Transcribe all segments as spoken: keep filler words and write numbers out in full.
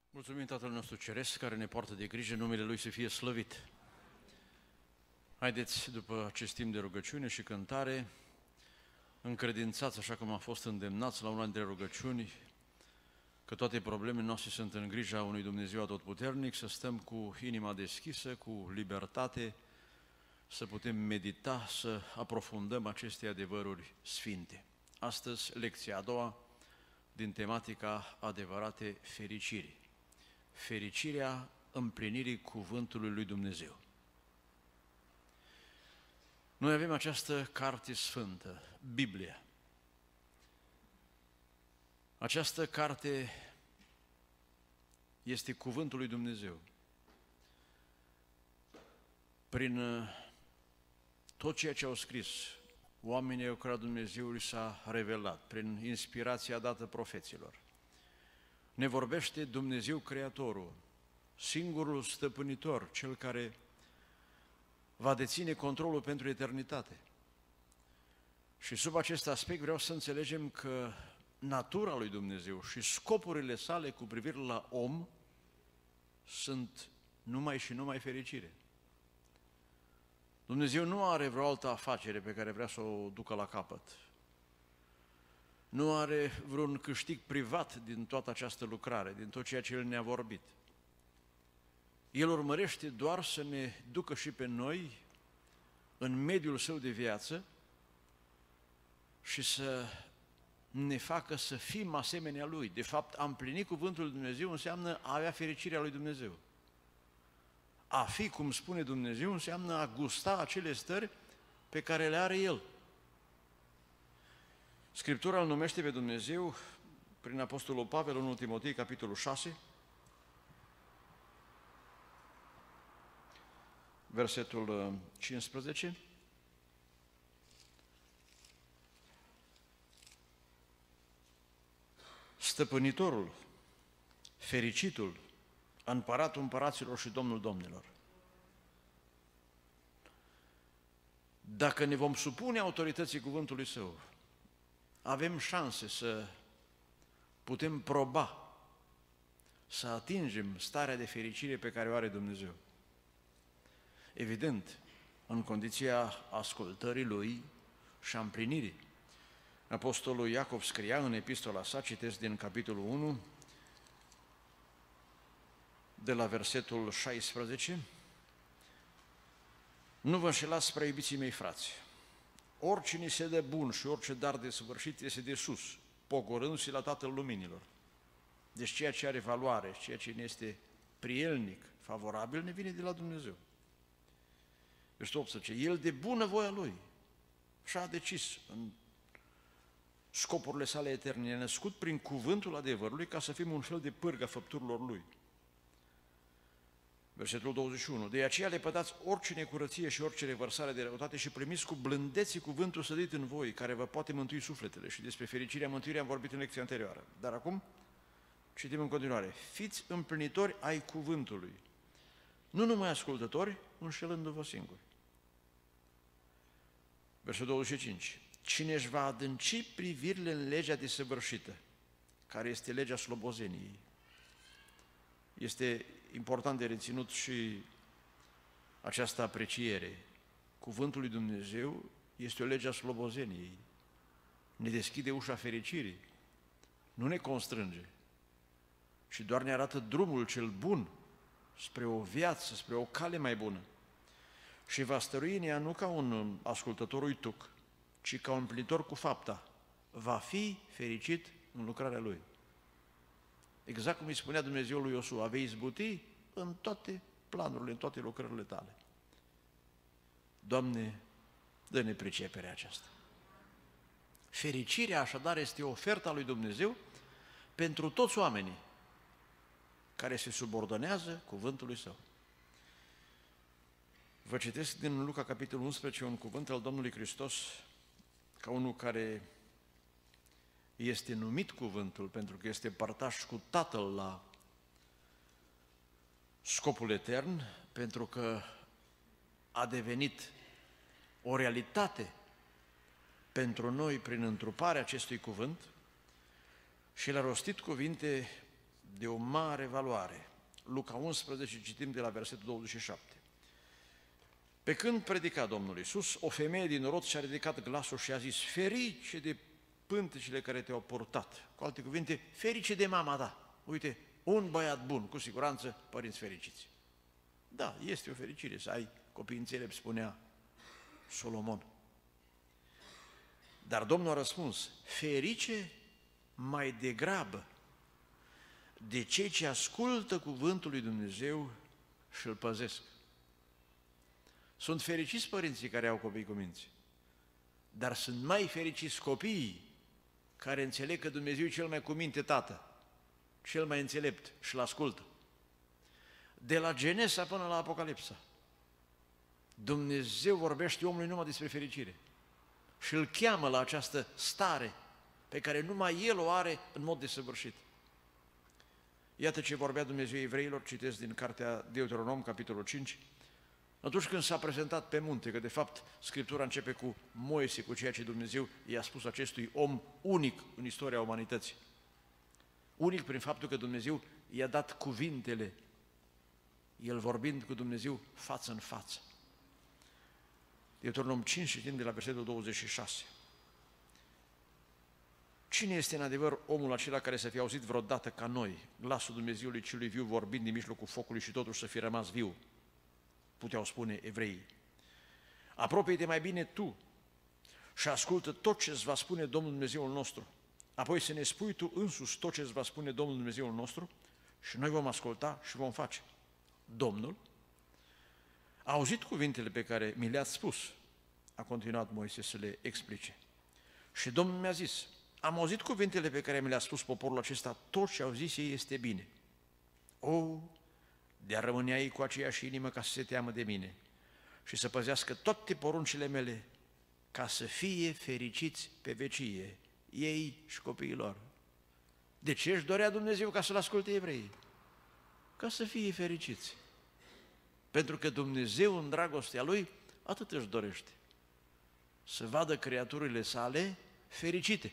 Mulțumim Tatăl nostru Ceresc, care ne poartă de grijă, numele Lui să fie slăvit. Haideți, după acest timp de rugăciune și cântare, încredințați, așa cum a fost îndemnați la una dintre rugăciuni, că toate problemele noastre sunt în grija unui Dumnezeu atotputernic, să stăm cu inima deschisă, cu libertate, să putem medita, să aprofundăm aceste adevăruri sfinte. Astăzi, lecția a doua din tematica adevărate fericiri. Fericirea împlinirii cuvântului lui Dumnezeu. Noi avem această carte sfântă, Biblia. Această carte este cuvântul lui Dumnezeu. Prin tot ceea ce au scris, oamenii au creat Dumnezeu și s-a revelat, prin inspirația dată profeților. Ne vorbește Dumnezeu Creatorul, singurul stăpânitor, cel care va deține controlul pentru eternitate. Și sub acest aspect vreau să înțelegem că natura lui Dumnezeu și scopurile sale cu privire la om sunt numai și numai fericire. Dumnezeu nu are vreo altă afacere pe care vrea să o ducă la capăt. Nu are vreun câștig privat din toată această lucrare, din tot ceea ce El ne-a vorbit. El urmărește doar să ne ducă și pe noi în mediul Său de viață și să ne facă să fim asemenea Lui. De fapt, a împlini cuvântul lui Dumnezeu înseamnă a avea fericirea lui Dumnezeu. A fi, cum spune Dumnezeu, înseamnă a gusta acele stări pe care le are El. Scriptura îl numește pe Dumnezeu, prin Apostolul Pavel, în întâi Timotei, capitolul șase, versetul cincisprezece. Stăpânitorul, fericitul, împăratul împăraților și Domnul domnilor. Dacă ne vom supune autorității cuvântului Său, avem șanse să putem proba, să atingem starea de fericire pe care o are Dumnezeu. Evident, în condiția ascultării Lui și a împlinirii. Apostolul Iacov scria în epistola sa, citesc din capitolul unu, de la versetul șaisprezece, nu vă înșelați spre iubiții mei frați. Oricine se dă bun și orice dar de săvârșit este de sus, pogorându-se la Tatăl Luminilor. Deci ceea ce are valoare, ceea ce ne este prielnic, favorabil, ne vine de la Dumnezeu. Deci optsprezece, El de bună voia Lui și-a decis în scopurile sale eterne, ne-a născut prin cuvântul adevărului ca să fim un fel de pârgă a făpturilor Lui. Versetul douăzeci și unu, de aceea lepădați orice necurăție și orice revărsare de răutate și primiți cu blândeții cuvântul sădit în voi, care vă poate mântui sufletele. Și despre fericirea mântuirii am vorbit în lecția anterioară. Dar acum citim în continuare. Fiți împlinitori ai cuvântului, nu numai ascultători, înșelându-vă singuri. Versetul douăzeci și cinci. Cine își va adânci privirile în legea desăvârșită, care este legea slobozeniei. Este important de reținut și această apreciere. Cuvântul lui Dumnezeu este o lege a slobozeniei. Ne deschide ușa fericirii, nu ne constrânge, și doar ne arată drumul cel bun spre o viață, spre o cale mai bună. Și va stărui în ea nu ca un ascultător uituc, ci ca un împlinitor cu fapta. Va fi fericit în lucrarea Lui. Exact cum îi spunea Dumnezeu lui Iosua, vei izbuti în toate planurile, în toate lucrările tale. Doamne, dă-ne priceperea aceasta. Fericirea, așadar, este oferta lui Dumnezeu pentru toți oamenii care se subordonează cuvântului Său. Vă citesc din Luca, capitolul unsprezece, un cuvânt al Domnului Hristos, ca unul care este numit cuvântul, pentru că este părtaș cu Tatăl la scopul etern, pentru că a devenit o realitate pentru noi prin întruparea acestui cuvânt și el a rostit cuvinte de o mare valoare. Luca unsprezece, citim de la versetul douăzeci și șapte. Pe când predica Domnul Iisus, o femeie din Rod și-a ridicat glasul și a zis: ferice de pântecele care te-au purtat. Cu alte cuvinte, ferice de mama ta. Uite, un băiat bun, cu siguranță, părinți fericiți. Da, este o fericire să ai copii înțelepți, spunea Solomon. Dar Domnul a răspuns: ferice mai degrabă de cei ce ascultă cuvântul lui Dumnezeu și îl păzesc. Sunt fericiți părinții care au copii cu minți, dar sunt mai fericiți copiii care înțeleg că Dumnezeu e cel mai cu minte tată, cel mai înțelept și îl ascultă. De la Genesa până la Apocalipsa, Dumnezeu vorbește omului numai despre fericire și îl cheamă la această stare pe care numai El o are în mod desăvârșit. Iată ce vorbea Dumnezeu evreilor, citesc din cartea Deuteronom, capitolul cinci, atunci când s-a prezentat pe munte, că de fapt Scriptura începe cu Moise, cu ceea ce Dumnezeu i-a spus acestui om unic în istoria umanității. Unic prin faptul că Dumnezeu i-a dat cuvintele, el vorbind cu Dumnezeu față în față. Deuteronom cinci, citim de la versetul douăzeci și șase. Cine este în adevăr omul acela care să fie auzit vreodată ca noi, glasul Dumnezeului celui viu vorbind din mijlocul focului și totuși să fie rămas viu? Puteau spune evreii. Apropie-te mai bine tu și ascultă tot ce îți va spune Domnul Dumnezeul nostru. Apoi să ne spui tu însuși tot ce îți va spune Domnul Dumnezeul nostru și noi vom asculta și vom face. Domnul a auzit cuvintele pe care mi le-ați spus, a continuat Moise să le explice. Și Domnul mi-a zis: am auzit cuvintele pe care mi le-a spus poporul acesta, tot ce au zis ei este bine. O, de-ar rămânea ei cu aceeași inimă ca să se teamă de mine și să păzească toate poruncile mele, ca să fie fericiți pe vecie, ei și copiii lor. De ce își dorea Dumnezeu ca să-L asculte evreii? Ca să fie fericiți. Pentru că Dumnezeu, în dragostea Lui, atât își dorește: să vadă creaturile sale fericite.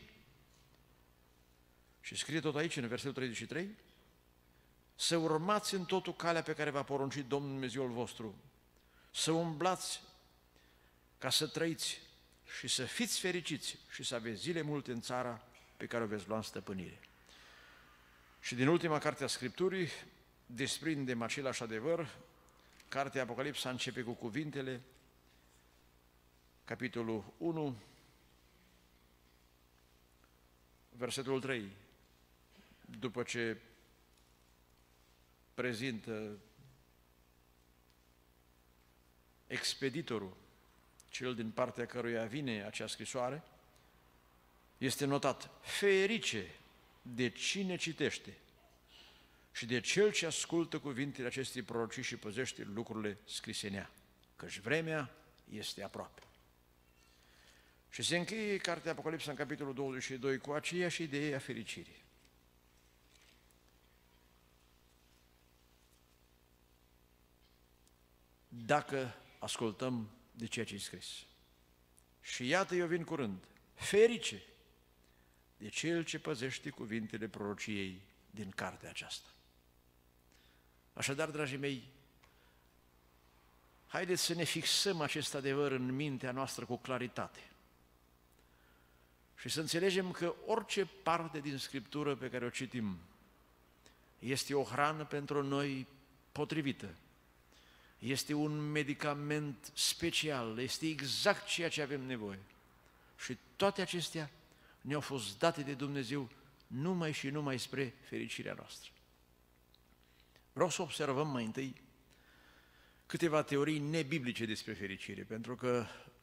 Și scrie tot aici, în versetul treizeci și trei, să urmați în totul calea pe care v-a poruncit Domnul Dumnezeul vostru, să umblați ca să trăiți și să fiți fericiți și să aveți zile multe în țara pe care o veți lua în stăpânire. Și din ultima carte a Scripturii desprindem același adevăr. Cartea Apocalipsa începe cu cuvintele, capitolul unu, versetul trei, după ce prezintă expeditorul, cel din partea căruia vine acea scrisoare, este notat: ferice de cine citește și de cel ce ascultă cuvintele acestei prorocii și păzește lucrurile scrise în ea, căci vremea este aproape. Și se încheie cartea Apocalipsa în capitolul douăzeci și doi cu aceeași idee a fericirii. Dacă ascultăm de ceea ce e scris. Și iată, eu vin curând, ferice de cel ce păzește cuvintele prorociei din cartea aceasta. Așadar, dragii mei, haideți să ne fixăm acest adevăr în mintea noastră cu claritate și să înțelegem că orice parte din Scriptură pe care o citim este o hrană pentru noi potrivită, este un medicament special, este exact ceea ce avem nevoie. Și toate acestea ne-au fost date de Dumnezeu numai și numai spre fericirea noastră. Vreau să observăm mai întâi câteva teorii nebiblice despre fericire, pentru că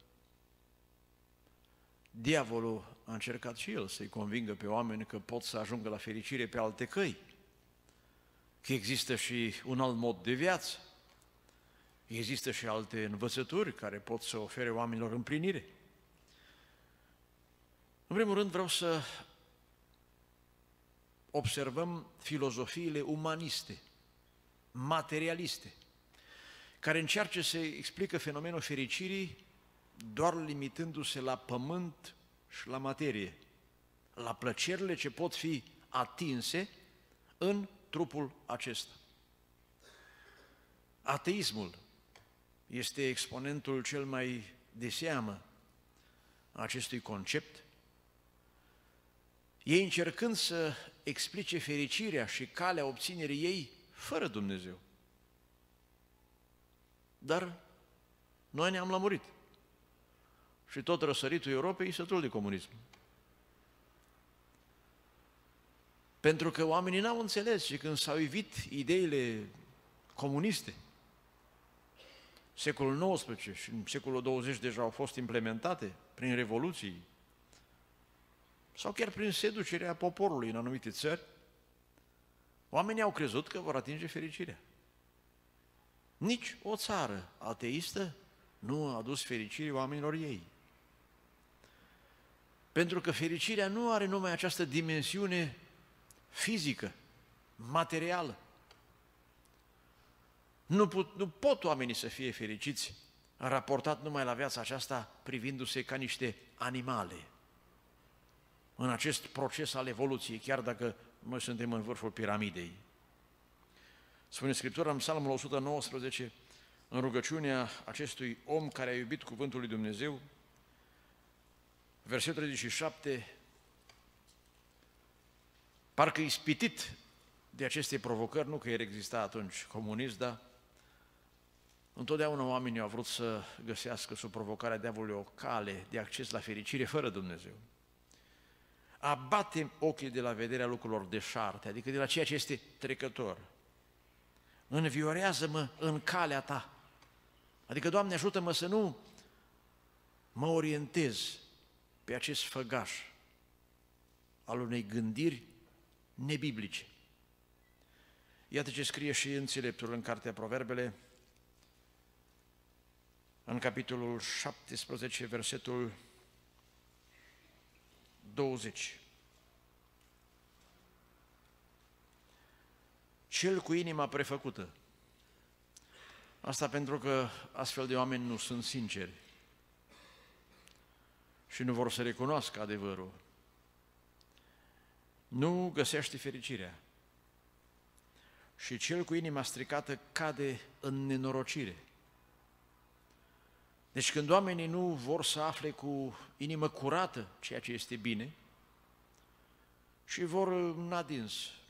diavolul a încercat și el să-i convingă pe oameni că pot să ajungă la fericire pe alte căi, că există și un alt mod de viață, există și alte învățături care pot să ofere oamenilor împlinire. În primul rând vreau să observăm filozofiile umaniste, materialiste, care încearcă să explică fenomenul fericirii doar limitându-se la pământ și la materie, la plăcerile ce pot fi atinse în trupul acesta. Ateismul este exponentul cel mai de seamă a acestui concept, ei încercând să explice fericirea și calea obținerii ei fără Dumnezeu. Dar noi ne-am lămurit și tot răsăritul Europei e sătul de comunism. Pentru că oamenii n-au înțeles și când s-au ivit ideile comuniste, secolul nouăsprezece și în secolul douăzeci deja au fost implementate prin revoluții sau chiar prin seducerea poporului în anumite țări, oamenii au crezut că vor atinge fericirea. Nici o țară ateistă nu a adus fericire oamenilor ei. Pentru că fericirea nu are numai această dimensiune fizică, materială. Nu, put, nu pot oamenii să fie fericiți raportat numai la viața aceasta privindu-se ca niște animale în acest proces al evoluției, chiar dacă noi suntem în vârful piramidei. Spune Scriptura în Psalmul o sută nouăsprezece, în rugăciunea acestui om care a iubit cuvântul lui Dumnezeu, versetul treizeci și șapte, parcă ispitit de aceste provocări, nu că el exista atunci comunism, dar întotdeauna oamenii au vrut să găsească sub provocarea diavolului o cale de acces la fericire fără Dumnezeu. Abate ochii de la vederea lucrurilor deșarte, adică de la ceea ce este trecător. Înviorează-mă în calea ta. Adică, Doamne, ajută-mă să nu mă orientez pe acest făgaș al unei gândiri nebiblice. Iată ce scrie și înțeleptul în Cartea Proverbele, în capitolul șaptesprezece, versetul douăzeci. Cel cu inima prefăcută. Asta pentru că astfel de oameni nu sunt sinceri și nu vor să recunoască adevărul. Nu găsește fericirea. Și cel cu inima stricată cade în nenorocire. Deci când oamenii nu vor să afle cu inimă curată ceea ce este bine și vor în adins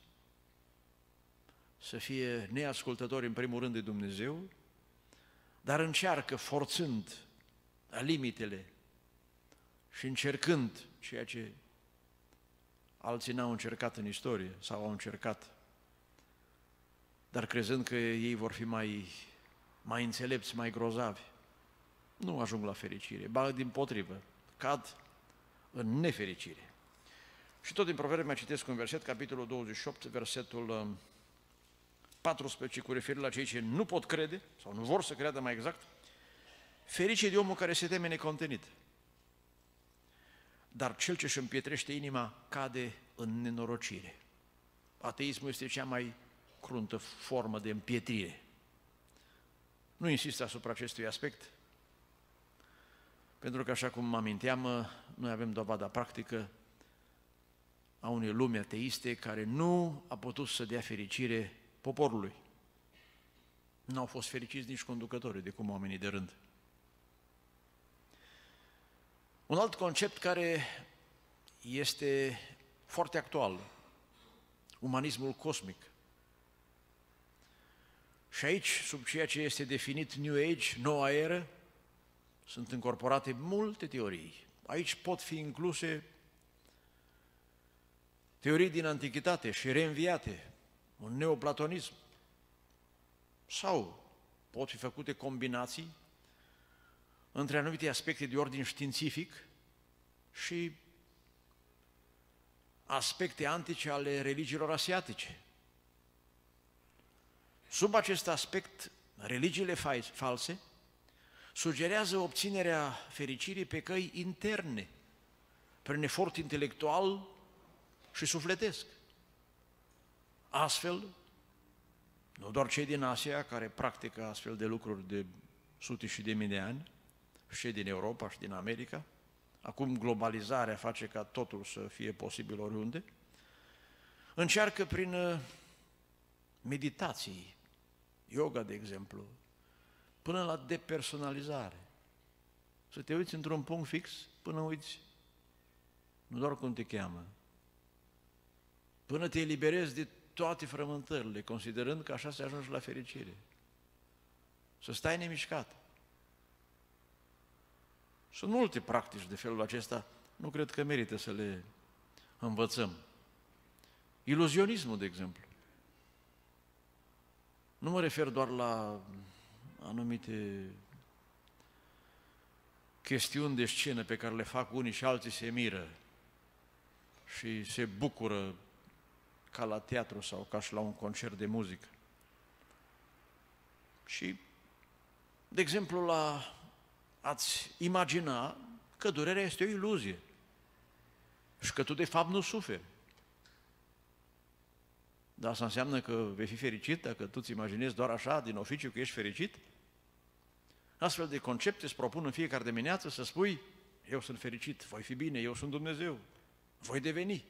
să fie neascultători în primul rând de Dumnezeu, dar încearcă forțând limitele și încercând ceea ce alții n-au încercat în istorie sau au încercat, dar crezând că ei vor fi mai, mai înțelepți, mai grozavi, nu ajung la fericire, ba dimpotrivă, cad în nefericire. Și tot din Proverbe mai citesc un verset, capitolul douăzeci și opt, versetul paisprezece, cu referire la cei ce nu pot crede, sau nu vor să creadă mai exact, ferice de omul care se teme necontenit. Dar cel ce își împietrește inima cade în nenorocire. Ateismul este cea mai cruntă formă de împietrire. Nu insist asupra acestui aspect, pentru că, așa cum mă aminteam, noi avem dovada practică a unei lumi ateiste care nu a putut să dea fericire poporului. Nu au fost fericiți nici conducătorii, de cum oamenii de rând. Un alt concept care este foarte actual, umanismul cosmic. Și aici, sub ceea ce este definit New Age, noua eră, sunt încorporate multe teorii. Aici pot fi incluse teorii din antichitate și reînviate, un neoplatonism, sau pot fi făcute combinații între anumite aspecte de ordin științific și aspecte antice ale religiilor asiatice. Sub acest aspect, religiile false sugerează obținerea fericirii pe căi interne, prin efort intelectual și sufletesc. Astfel, nu doar cei din Asia, care practică astfel de lucruri de sute și de mii de ani, și cei din Europa și din America, acum globalizarea face ca totul să fie posibil oriunde, încearcă prin meditații, yoga, de exemplu, până la depersonalizare. Să te uiți într-un punct fix până uiți, nu doar cum te cheamă, până te eliberezi de toate frământările, considerând că așa se ajunge la fericire. Să stai nemișcat. Sunt multe practici de felul acesta, nu cred că merită să le învățăm. Iluzionismul, de exemplu. Nu mă refer doar la anumite chestiuni de scenă pe care le fac unii și alții se miră și se bucură ca la teatru sau ca și la un concert de muzică. Și, de exemplu, la a-ți imagina că durerea este o iluzie și că tu de fapt nu suferi. Dar asta înseamnă că vei fi fericit dacă tu îți imaginezi doar așa, din oficiu, că ești fericit? Astfel de concepte îți propun în fiecare dimineață să spui: eu sunt fericit, voi fi bine, eu sunt Dumnezeu, voi deveni.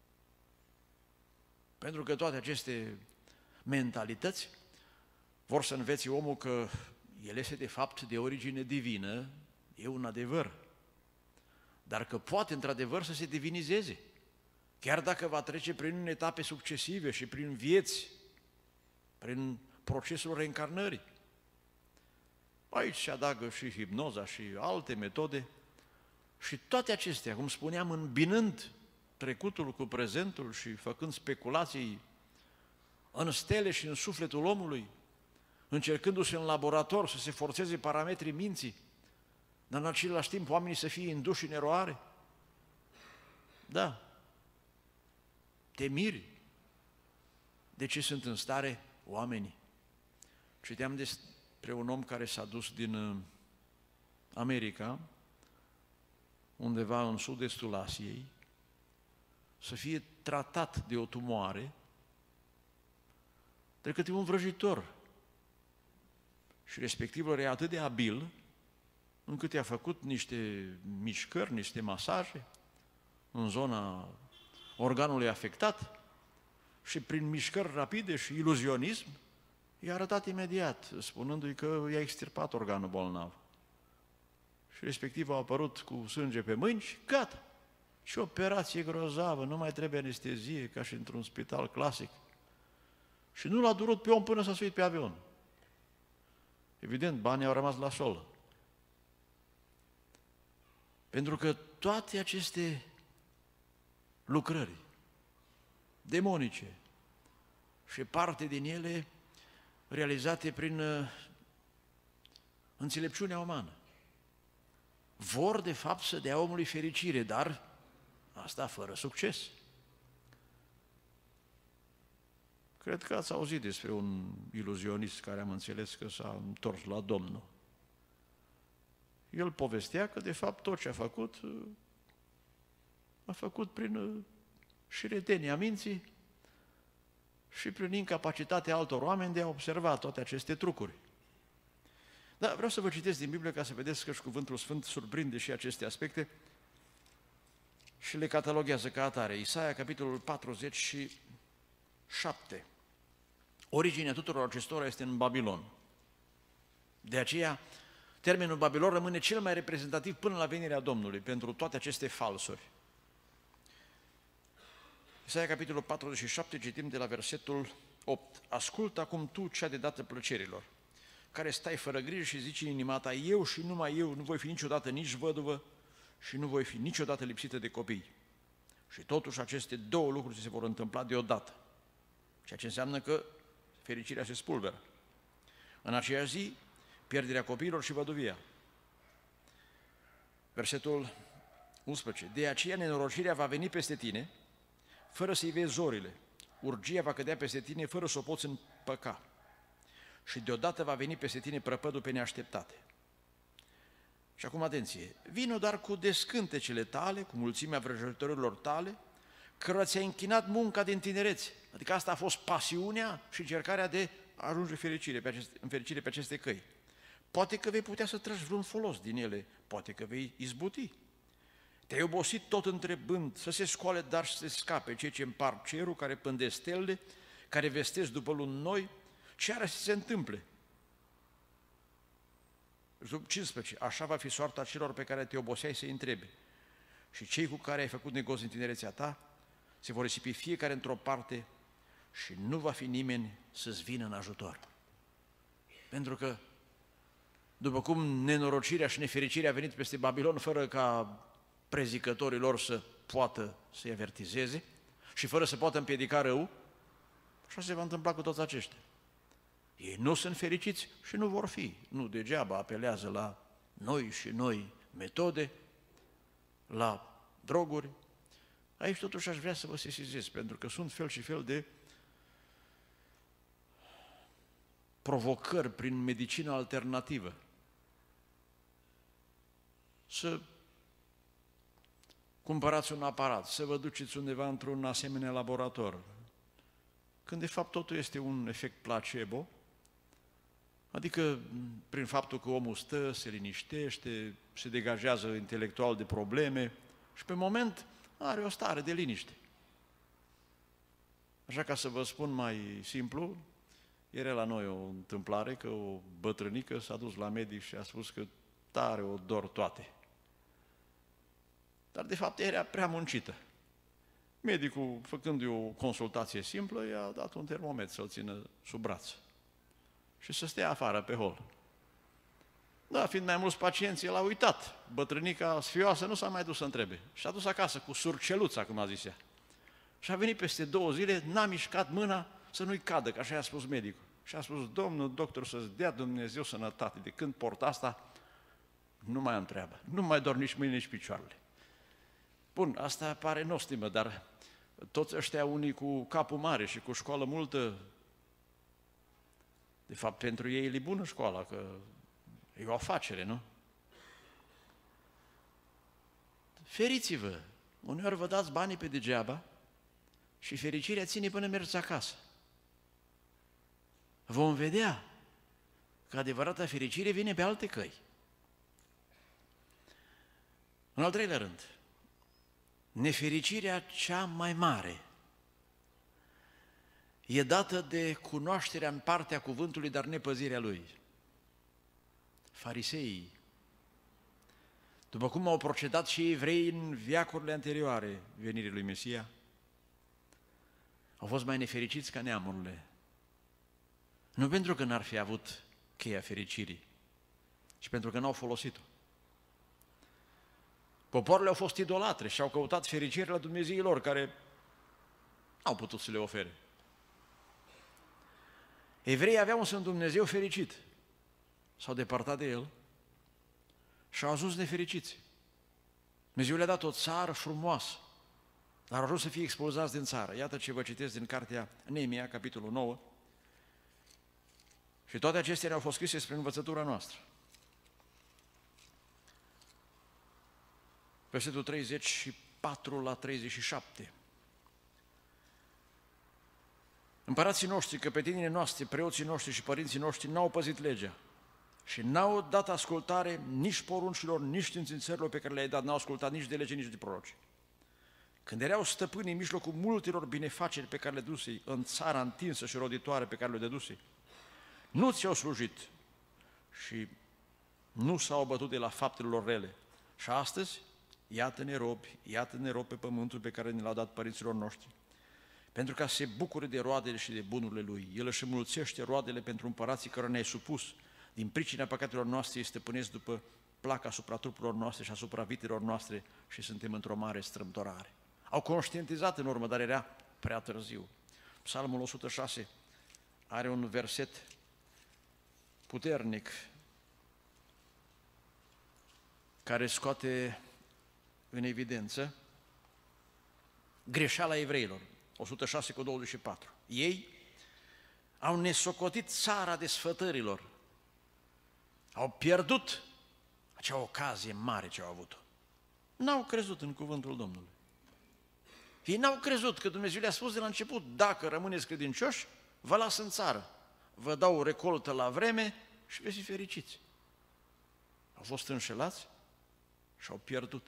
Pentru că toate aceste mentalități vor să înveți omul că el este de fapt de origine divină, e un adevăr, dar că poate într-adevăr să se divinizeze, chiar dacă va trece prin etape succesive și prin vieți, prin procesul reîncarnării. Aici se adaugă și hipnoza și alte metode și toate acestea, cum spuneam, îmbinând trecutul cu prezentul și făcând speculații în stele și în sufletul omului, încercându-se în laborator să se forțeze parametrii minții, dar în același timp oamenii să fie induși în eroare. Da, te miri de ce sunt în stare oamenii. Citeam despre un om care s-a dus din America, undeva în sud-estul Asiei, să fie tratat de o tumoare de către un vrăjitor. Și respectivul era atât de abil încât i-a făcut niște mișcări, niște masaje în zona organului afectat și prin mișcări rapide și iluzionism i-a arătat imediat, spunându-i că i-a extirpat organul bolnav. Și respectiv a apărut cu sânge pe mâini și gata. Și operație grozavă, nu mai trebuie anestezie ca și într-un spital clasic. Și nu l-a durut pe om până s-a suit pe avion. Evident, banii au rămas la sol. Pentru că toate aceste lucrări demonice și parte din ele realizate prin înțelepciunea umană vor de fapt să dea omului fericire, dar asta fără succes. Cred că ați auzit despre un iluzionist care am înțeles că s-a întors la Domnul. El povestea că de fapt tot ce a făcut a făcut prin șiretenia minții și prin incapacitatea altor oameni de a observa toate aceste trucuri. Dar vreau să vă citesc din Biblie ca să vedeți că și Cuvântul Sfânt surprinde și aceste aspecte și le cataloghează ca atare. Isaia, capitolul patruzeci și șapte. Originea tuturor acestora este în Babilon. De aceea, termenul Babilon rămâne cel mai reprezentativ până la venirea Domnului pentru toate aceste falsuri. Isaia, capitolul patruzeci și șapte, citim de la versetul opt. Ascultă acum tu cea de dată plăcerilor, care stai fără grijă și zici în inima ta: eu și numai eu nu voi fi niciodată nici văduvă și nu voi fi niciodată lipsită de copii. Și totuși aceste două lucruri se vor întâmpla deodată, ceea ce înseamnă că fericirea se spulberă. În aceeași zi, pierderea copiilor și văduvia. Versetul unsprezece. De aceea nenorocirea va veni peste tine, fără să-i vezi zorile. Urgia va cădea peste tine, fără să o poți împăca. Și deodată va veni peste tine prăpădul pe neașteptate. Și acum atenție, vină doar cu descântecele tale, cu mulțimea vrăjitorilor tale, cărora ți-a închinat munca din tinerețe. Adică asta a fost pasiunea și încercarea de a ajunge fericire pe aceste, în fericire pe aceste căi. Poate că vei putea să tragi vreun folos din ele, poate că vei izbuti. Te-ai obosit tot întrebând să se scoale, dar să se scape cei ce împar cerul, care pândesc stelele, care vestesc după luni noi ce are să se întâmple. cincisprezece. Așa va fi soarta celor pe care te oboseai să-i întrebi. Și cei cu care ai făcut negoți în tinerețea ta se vor risipi fiecare într-o parte și nu va fi nimeni să-ți vină în ajutor. Pentru că, după cum nenorocirea și nefericirea a venit peste Babilon fără ca prezicătorii lor să poată să-i avertizeze și fără să poată împiedica rău, așa se va întâmpla cu toți aceștia. Ei nu sunt fericiți și nu vor fi. Nu degeaba apelează la noi și noi metode, la droguri. Aici totuși aș vrea să vă sesizez, pentru că sunt fel și fel de provocări prin medicină alternativă. Să cumpărați un aparat, să vă duceți undeva într-un asemenea laborator, când de fapt totul este un efect placebo, adică prin faptul că omul stă, se liniștește, se degajează intelectual de probleme și pe moment are o stare de liniște. Așa, ca să vă spun mai simplu, era la noi o întâmplare că o bătrânică s-a dus la medic și a spus că tare o dor toate. Dar de fapt era prea muncită. Medicul, făcându-i o consultație simplă, i-a dat un termometru să-l țină sub braț și să stea afară pe hol. Da, fiind mai mulți pacienți, el a uitat. Bătrânica sfioasă nu s-a mai dus să întrebe. Și a dus acasă cu surceluța, cum a zis ea. Și a venit peste două zile, n-a mișcat mâna să nu-i cadă, că așa i-a spus medicul. Și a spus, domnul doctor, să-ți dea Dumnezeu sănătate. De când port asta, nu mai am treabă. Nu mai dor nici mâini, nici picioarele. Bun, asta pare nostimă, dar toți ăștia unii cu capul mare și cu școală multă, de fapt pentru ei e bună școala, că e o afacere, nu? Feriți-vă! Uneori vă dați banii pe degeaba și fericirea ține până mergeți acasă. Vom vedea că adevărata fericire vine pe alte căi. În al treilea rând, nefericirea cea mai mare e dată de cunoașterea în partea cuvântului, dar nepăzirea lui. Fariseii, după cum au procedat și evrei în veacurile anterioare venirii lui Mesia, au fost mai nefericiți ca neamurile. Nu pentru că n-ar fi avut cheia fericirii, ci pentru că n-au folosit-o. Popoarele au fost idolatre și au căutat fericire la dumnezeii lor, care n-au putut să le ofere. Evreii aveau însă un Dumnezeu fericit. S-au depărtat de El și au ajuns nefericiți. Dumnezeu le-a dat o țară frumoasă, dar au ajuns să fie expulzați din țară. Iată ce vă citesc din cartea Neemia, capitolul nouă. Și toate acestea ne-au fost scrise spre învățătura noastră. Versetul treizeci și patru la treizeci și șapte. Împărații noștri, căpetenile noastre, preoții noștri și părinții noștri n-au păzit legea și n-au dat ascultare nici poruncilor, nici științărilor pe care le-ai dat, n-au ascultat nici de lege, nici de proroci. Când erau stăpâni în mijlocul multelor binefaceri pe care le dusei, în țara întinsă și roditoare pe care le dădusei, nu ți-au slujit și nu s-au bătut de la faptele lor rele. Și astăzi, iată-ne robi, iată-ne robi pe pământul pe care ne l-au dat părinților noștri, pentru ca să se bucure de roadele și de bunurile Lui. El își înmulțește roadele pentru împărații care ne-ai supus. Din pricina păcatelor noastre îi stăpânesc după placa asupra trupurilor noastre și asupra vitelor noastre și suntem într-o mare strâmtorare. Au conștientizat în urmă, dar era prea târziu. Psalmul o sută șase are un verset puternic care scoate în evidență greșeala evreilor. o sută șase cu douăzeci și patru. Ei au nesocotit țara desfătărilor, au pierdut acea ocazie mare ce au avut-o. N-au crezut în cuvântul Domnului. Ei n-au crezut că Dumnezeu le-a spus de la început, dacă rămâneți credincioși, vă las în țară, vă dau o recoltă la vreme și veți fi fericiți. Au fost înșelați și au pierdut.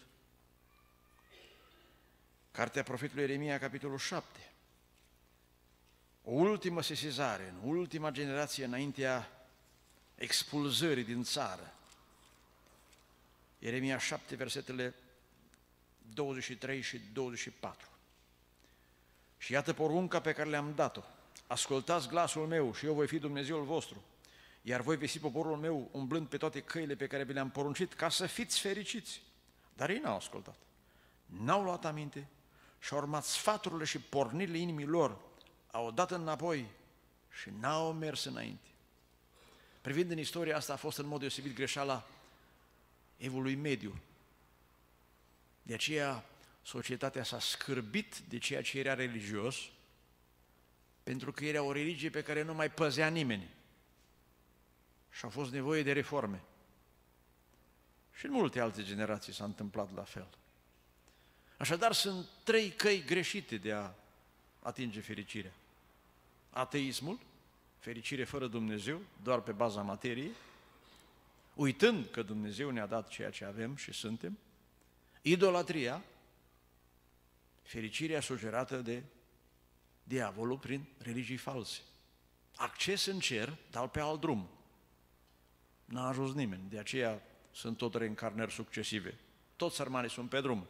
Cartea profetului Ieremia, capitolul șapte. o ultimă sesizare, în ultima generație înaintea expulzării din țară. Ieremia șapte, versetele douăzeci și trei și douăzeci și patru. Și iată porunca pe care le-am dat-o. Ascultați glasul meu și eu voi fi Dumnezeul vostru, iar voi vesti poporul meu umblând pe toate căile pe care vi le-am poruncit, ca să fiți fericiți. Dar ei n-au ascultat. N-au luat aminte și-au urmat sfaturile și pornirile inimii lor, au dat înapoi și n-au mers înainte. Privind în istoria asta, a fost în mod deosebit greșeala Evului Mediu. De aceea, societatea s-a scârbit de ceea ce era religios, pentru că era o religie pe care nu mai păzea nimeni. Și a fost nevoie de reforme. Și în multe alte generații s-a întâmplat la fel. Așadar, sunt trei căi greșite de a atinge fericirea. Ateismul, fericire fără Dumnezeu, doar pe baza materiei, uitând că Dumnezeu ne-a dat ceea ce avem și suntem. Idolatria, fericirea sugerată de diavolul prin religii false. Acces în cer, dar pe alt drum. N-a ajuns nimeni, de aceea sunt tot reîncarnări succesive. Toți sărmanii sunt pe drum.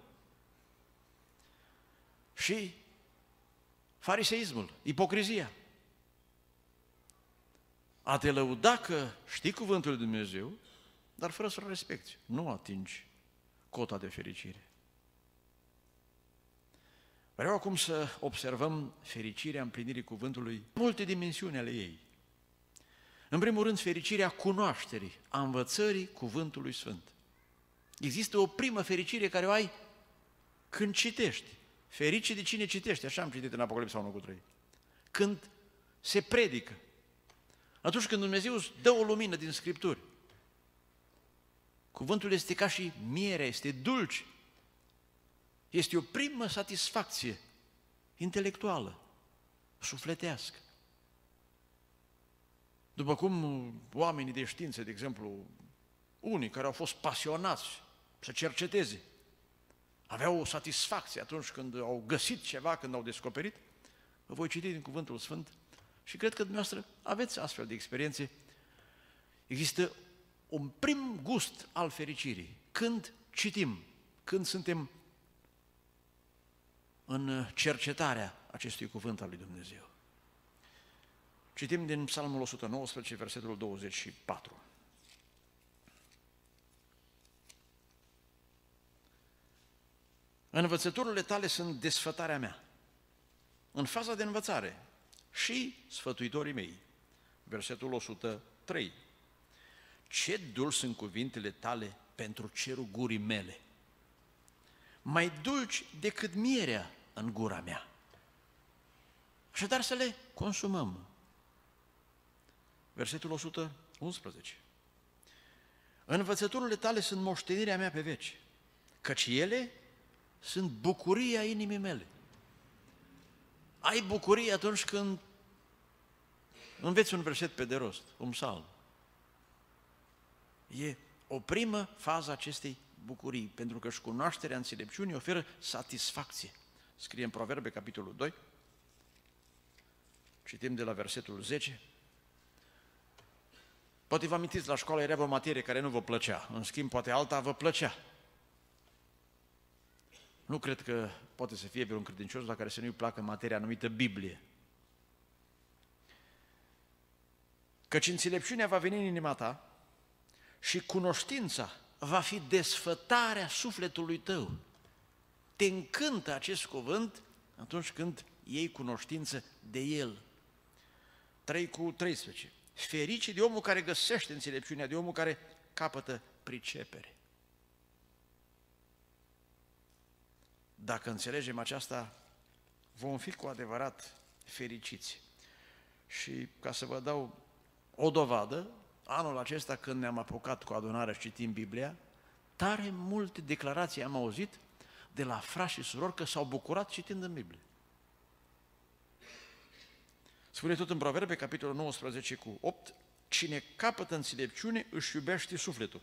Și fariseismul, ipocrizia. A te lăuda că știi cuvântul lui Dumnezeu, dar fără să-l respecti. Nu atingi cota de fericire. Vreau acum să observăm fericirea împlinirii cuvântului, multe dimensiuni ale ei. În primul rând, fericirea cunoașterii, a învățării cuvântului Sfânt. Există o primă fericire care o ai când citești. Ferice de cine citește, așa am citit în Apocalipsa unu cu trei. Când se predică. Atunci când Dumnezeu îți dă o lumină din Scripturi. Cuvântul este ca și mierea, este dulce. Este o primă satisfacție intelectuală, sufletească. După cum oamenii de știință, de exemplu, unii care au fost pasionați să cerceteze, aveau o satisfacție atunci când au găsit ceva, când au descoperit, vă voi citi din Cuvântul Sfânt și cred că dumneavoastră aveți astfel de experiențe. Există un prim gust al fericirii, când citim, când suntem în cercetarea acestui cuvânt al lui Dumnezeu. Citim din Psalmul o sută nouăsprezece, versetul douăzeci și patru. Învățăturile tale sunt desfătarea mea. În faza de învățare și sfătuitorii mei. Versetul o sută trei. Ce dulci sunt cuvintele tale pentru cerul gurii mele, mai dulci decât mierea în gura mea. Așadar să le consumăm. Versetul o sută unsprezece. Învățăturile tale sunt moștenirea mea pe veci, căci ele sunt bucuria inimii mele. Ai bucurie atunci când înveți un verset pe de rost, un psalm. E o primă fază acestei bucurii, pentru că și cunoașterea înțelepciunii oferă satisfacție. Scrie în Proverbe, capitolul doi, citim de la versetul zece. Poate vă amintiți, la școală era o materie care nu vă plăcea, în schimb poate alta vă plăcea. Nu cred că poate să fie vreun credincios la care să nu-i placă materia numită Biblie. Căci înțelepciunea va veni în inima ta și cunoștința va fi desfătarea sufletului tău. Te încântă acest cuvânt atunci când iei cunoștință de el. trei cu treisprezece. Ferice de omul care găsește înțelepciunea, de omul care capătă pricepere. Dacă înțelegem aceasta, vom fi cu adevărat fericiți. Și ca să vă dau o dovadă, anul acesta când ne-am apucat cu adunarea și citim Biblia, tare multe declarații am auzit de la frați și surori că s-au bucurat citind în Biblie. Spune tot în Proverbe, capitolul nouăsprezece cu opt, cine capătă înțelepciune își iubește sufletul.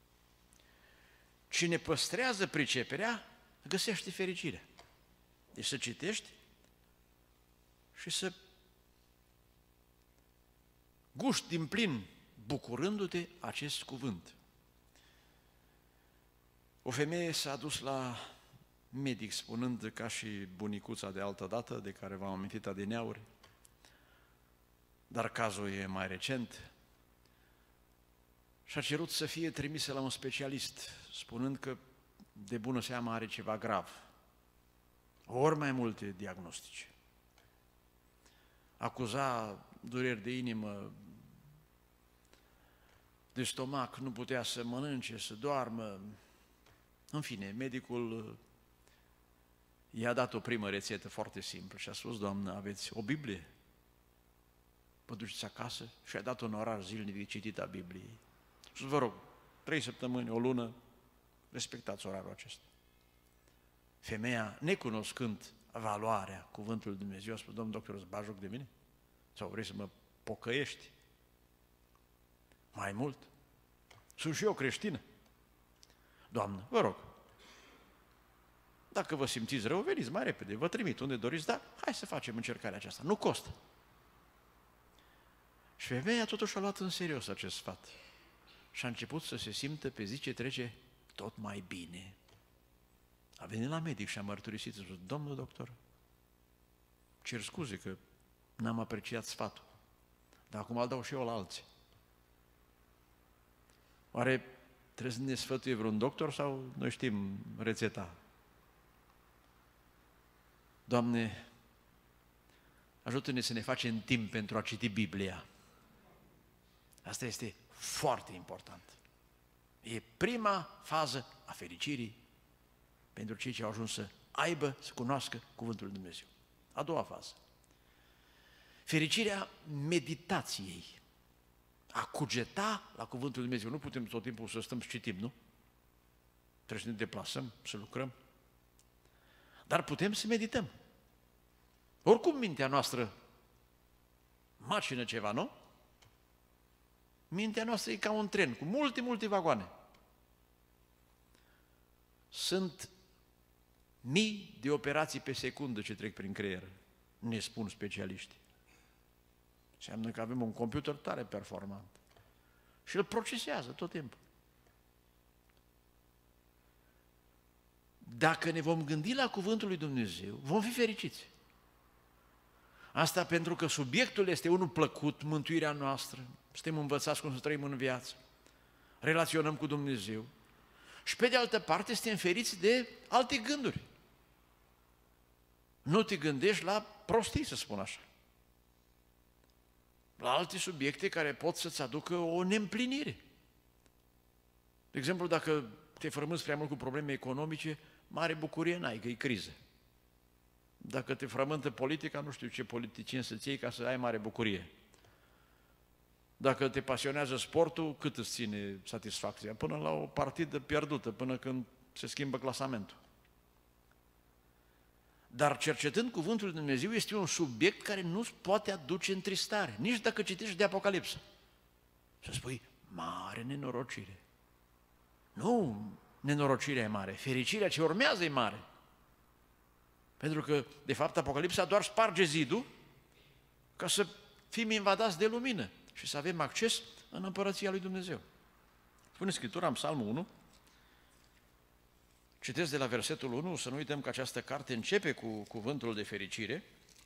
Cine păstrează priceperea găsește fericirea. Deci să citești și să guști din plin, bucurându-te acest cuvânt. O femeie s-a dus la medic spunând, ca și bunicuța de altă dată, de care v-am amintit adineauri, dar cazul e mai recent, și a cerut să fie trimisă la un specialist, spunând că de bună seamă are ceva grav, ori mai multe diagnostice. Acuza dureri de inimă, de stomac, nu putea să mănânce, să doarmă. În fine, medicul i-a dat o primă rețetă foarte simplă și a spus, doamnă, aveți o Biblie? Vă duceți acasă? Și a dat un orar zilnic de citit a Bibliei. Și vă rog, trei săptămâni, o lună, respectați orarul acesta. Femeia, necunoscând valoarea cuvântului Dumnezeu, a spus, domn doctor, îți bagi joc de mine? Sau vrei să mă pocăiești? Mai mult? Sunt și eu creștină. Doamnă, vă rog, dacă vă simțiți rău, veniți mai repede, vă trimit unde doriți, dar hai să facem încercarea aceasta, nu costă. Și femeia totuși a luat în serios acest sfat și a început să se simtă pe zi ce trece tot mai bine. A venit la medic și a mărturisit, a spus, domnul doctor, cer scuze că n-am apreciat sfatul, dar acum îl dau și eu la alții. Oare trebuie să ne sfătuie vreun doctor sau noi știm rețeta? Doamne, ajută-ne să ne facem timp pentru a citi Biblia. Asta este foarte important. E prima fază a fericirii pentru cei ce au ajuns să aibă, să cunoască Cuvântul lui Dumnezeu. A doua fază. Fericirea meditației. A cugeta la Cuvântul lui Dumnezeu. Nu putem tot timpul să stăm și citim, nu? Trebuie să ne deplasăm, să lucrăm. Dar putem să medităm. Oricum mintea noastră macină ceva, nu? Mintea noastră e ca un tren cu multe, multe vagoane. Sunt mii de operații pe secundă ce trec prin creier, ne spun specialiști. Înseamnă că avem un computer tare performant și îl procesează tot timpul. Dacă ne vom gândi la Cuvântul lui Dumnezeu, vom fi fericiți. Asta pentru că subiectul este unul plăcut, mântuirea noastră, suntem învățați cum să trăim în viață, relaționăm cu Dumnezeu și pe de altă parte suntem feriți de alte gânduri. Nu te gândești la prostii, să spun așa, la alte subiecte care pot să-ți aducă o neîmplinire. De exemplu, dacă te frămânți prea mult cu probleme economice, mare bucurie n-ai, că e criză. Dacă te frământă politica, nu știu ce politicieni să-ți iei ca să ai mare bucurie. Dacă te pasionează sportul, cât îți ține satisfacția? Până la o partidă pierdută, până când se schimbă clasamentul. Dar cercetând Cuvântul lui Dumnezeu este un subiect care nu-ți poate aduce întristare, nici dacă citești de Apocalipsă. Să spui, mare nenorocire. Nu, nenorocirea e mare, fericirea ce urmează e mare. Pentru că, de fapt, Apocalipsa doar sparge zidul ca să fim invadați de lumină și să avem acces în Împărăția lui Dumnezeu. Spune Scriptura în Psalmul unu, citesc de la versetul unu, să nu uităm că această carte începe cu cuvântul de fericire.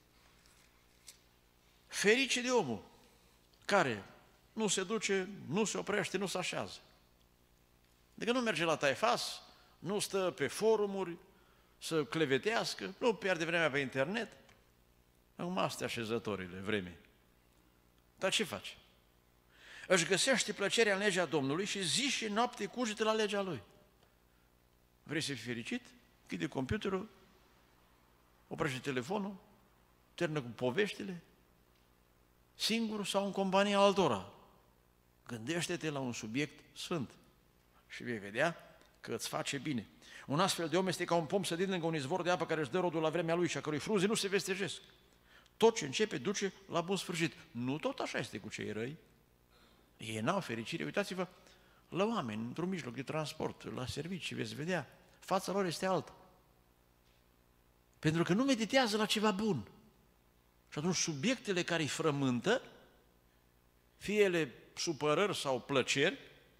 Ferice de omul care nu se duce, nu se oprește, nu se așează. Adică nu merge la taifas, nu stă pe forumuri să clevetească, nu pierde vremea pe internet. Acum astea așezătorile vremii. Dar ce face? Își găsește plăcerea în legea Domnului și zi și noapte cugetă la legea Lui. Vrei să fii fericit? Închide computerul, oprește telefonul, termină cu poveștile, singur sau în compania altora. Gândește-te la un subiect sfânt și vei vedea că îți face bine. Un astfel de om este ca un pom sădit lângă un izvor de apă care își dă rodul la vremea lui și a cărui frunze nu se vestejesc. Tot ce începe duce la bun sfârșit. Nu tot așa este cu cei răi. Ei n-au fericire. Uitați-vă la oameni, într-un mijloc de transport, la servicii, veți vedea, fața lor este alta. Pentru că nu meditează la ceva bun. Și atunci subiectele care îi frământă fie ele supărări sau plăceri,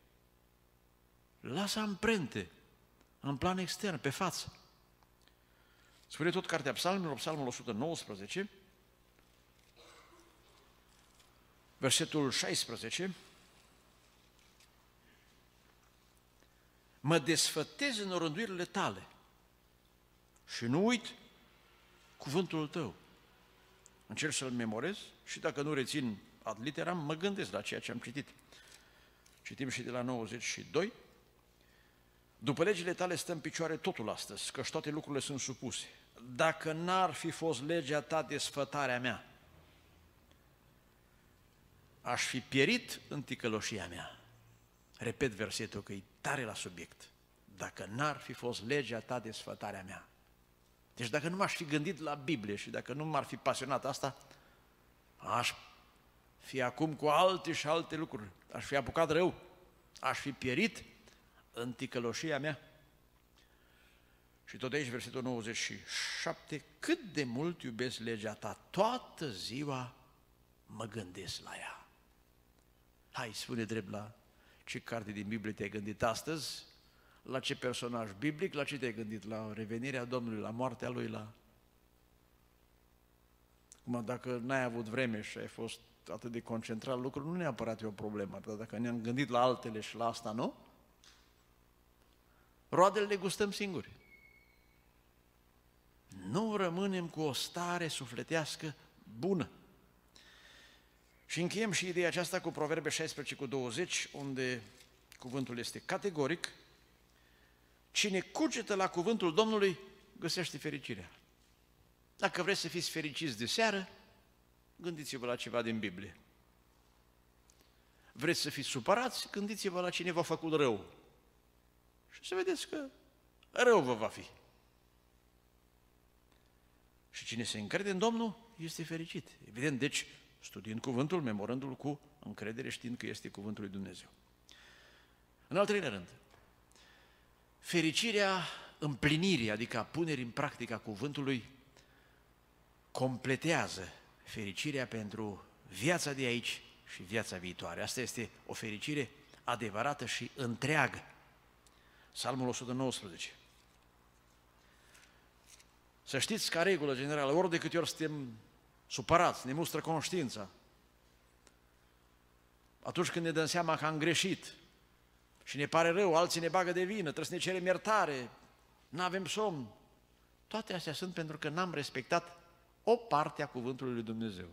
lasă amprente în plan extern, pe față. Spune tot Cartea Psalmilor, Psalmul o sută nouăsprezece, versetul șaisprezece, mă desfătez în orânduirile tale și nu uit cuvântul tău. Încerc să-l memorez și dacă nu rețin ad literam, mă gândesc la ceea ce am citit. Citim și de la nouăzeci și doi. După legile tale stă în picioare totul astăzi, căci toate lucrurile sunt supuse. Dacă n-ar fi fost legea ta desfătarea mea, aș fi pierit în ticăloșia mea. Repet versetul că e tare la subiect. Dacă n-ar fi fost legea ta desfătarea mea. Deci dacă nu m-aș fi gândit la Biblie și dacă nu m-ar fi pasionat asta, aș fi acum cu alte și alte lucruri. Aș fi apucat rău. Aș fi pierit în ticăloșia mea. Și tot aici, versetul nouăzeci și șapte, cât de mult iubesc legea ta, toată ziua mă gândesc la ea. Hai, spune drept la ce carte din Biblie te-ai gândit astăzi, la ce personaj biblic, la ce te-ai gândit, la revenirea Domnului, la moartea Lui, la... Acum, dacă n-ai avut vreme și ai fost atât de concentrat lucruri, nu neapărat e o problemă, dar dacă ne-am gândit la altele și la asta, nu? Roadele le gustăm singuri. Nu rămânem cu o stare sufletească bună. Și încheiem și ideea aceasta cu Proverbe șaisprezece cu douăzeci, unde cuvântul este categoric. Cine cugetă la cuvântul Domnului găsește fericirea. Dacă vreți să fiți fericiți de seară, gândiți-vă la ceva din Biblie. Vreți să fiți supărați, gândiți-vă la cine v-a făcut rău. Și să vedeți că rău vă va fi. Și cine se încrede în Domnul este fericit. Evident, deci, studiind cuvântul, memorându-l cu încredere, știind că este cuvântul lui Dumnezeu. În al treilea rând, fericirea împlinirii, adică a punerii în practică a cuvântului, completează fericirea pentru viața de aici și viața viitoare. Asta este o fericire adevărată și întreagă. Psalmul o sută nouăsprezece. Să știți, ca regulă generală, ori de câte ori suntem supărați, ne mustră conștiința, atunci când ne dăm seama că am greșit și ne pare rău, alții ne bagă de vină, trebuie să ne cerem iertare, nu avem somn, toate astea sunt pentru că n-am respectat o parte a cuvântului lui Dumnezeu.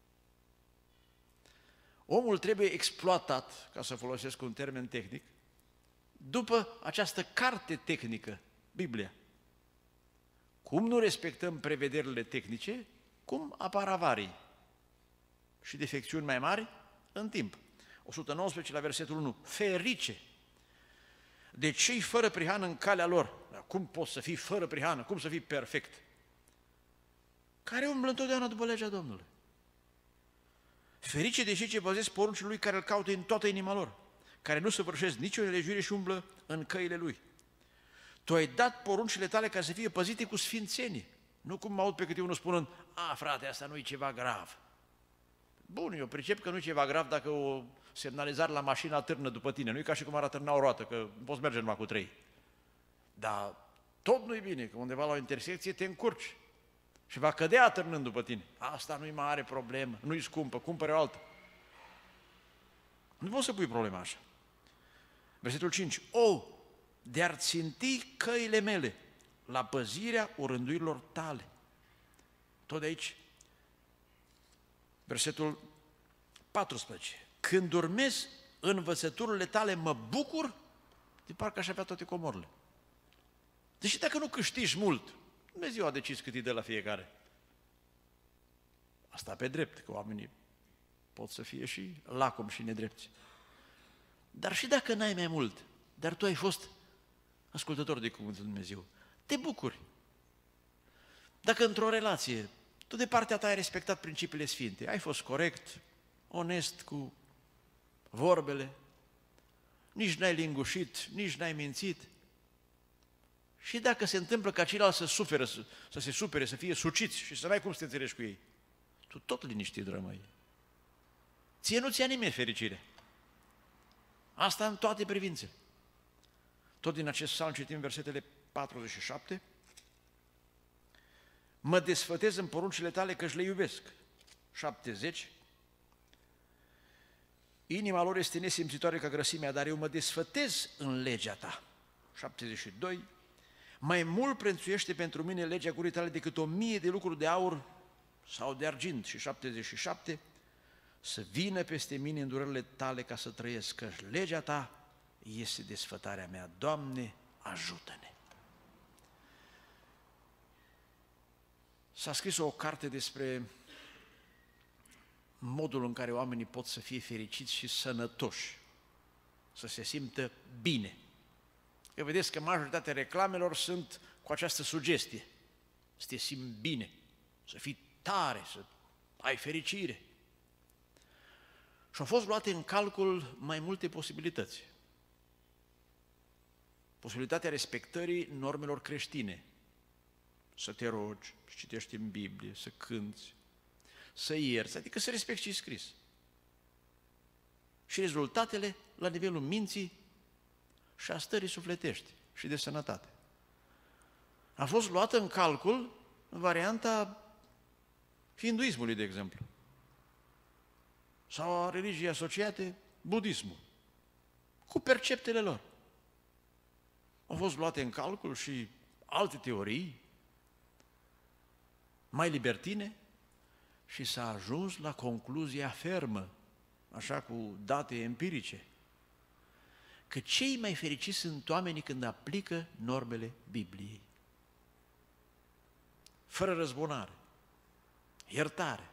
Omul trebuie exploatat, ca să folosesc un termen tehnic, după această carte tehnică, Biblia. Cum nu respectăm prevederile tehnice, cum apar avarii și defecțiuni mai mari în timp. o sută nouăsprezece la versetul unu. Ferice de cei fără prihană în calea lor. Dar cum poți să fii fără prihană? Cum să fii perfect? Care umblă întotdeauna după legea Domnului. Ferice de cei ce păzesc poruncile Lui, care îl caută în toată inima lor, care nu săvârșesc nicio nelegiuire și umblă în căile Lui. Tu ai dat poruncile tale ca să fie păzite cu sfințenie. Nu cum mă aud pe câte unul spunând, a, frate, asta nu e ceva grav. Bun, eu pricep că nu e ceva grav dacă o semnalizare la mașină atârnă după tine. Nu e ca și cum ar atârna o roată, că nu poți merge numai cu trei. Dar tot nu e bine, că undeva la o intersecție te încurci și va cădea atârnând după tine. Asta nu-i mare problemă, nu-i scumpă, cumpăre o altă. Nu poți să pui problema așa. Versetul cinci. O, de-ar ținti căile mele la păzirea orânduirilor tale. Tot de aici. Versetul paisprezece. Când urmez învățăturile tale, mă bucur de parcă aș avea toate comorile. Deși dacă nu câștigi mult, Dumnezeu a decis cât îi dă la fiecare. Asta pe drept, că oamenii pot să fie și lacom și nedrepți. Dar și dacă n-ai mai mult, dar tu ai fost ascultător de cuvântul lui Dumnezeu, te bucuri. Dacă într-o relație, tu de partea ta ai respectat principiile sfinte, ai fost corect, onest cu vorbele, nici n-ai lingușit, nici n-ai mințit, și dacă se întâmplă ca ceilalți să suferă, să, să se supere, să fie suciți și să n-ai cum să te înțelegi cu ei, tu tot liniștit rămâi. Ție nu ți-a nimeni fericire. Asta în toate privințele. Tot din acest psalm citim versetele patruzeci și șapte. Mă desfătez în poruncile tale căci le iubesc. șaptezeci. Inima lor este nesimțitoare ca grăsimea, dar eu mă desfătez în legea ta. șaptezeci și doi. Mai mult prețuiește pentru mine legea gurii tale decât o mie de lucruri de aur sau de argint. Și șaptezeci și șapte. Să vină peste mine îndurările tale ca să trăiesc, căci legea ta este desfătarea mea. Doamne, ajută-ne! S-a scris o carte despre modul în care oamenii pot să fie fericiți și sănătoși, să se simtă bine. Că vedeți că majoritatea reclamelor sunt cu această sugestie, să te simți bine, să fii tare, să ai fericire. Și au fost luate în calcul mai multe posibilități. Posibilitatea respectării normelor creștine, să te rogi, să citești în Biblie, să cânți, să ierți, adică să respecti ce-i scris. Și rezultatele la nivelul minții și a stării sufletești și de sănătate. A fost luată în calcul în varianta hinduismului, de exemplu, sau a religiei asociate, budismul, cu perceptele lor. Au fost luate în calcul și alte teorii mai libertine și s-a ajuns la concluzia fermă, așa cu date empirice, că cei mai fericiți sunt oamenii când aplică normele Bibliei. Fără răzbunare, iertare,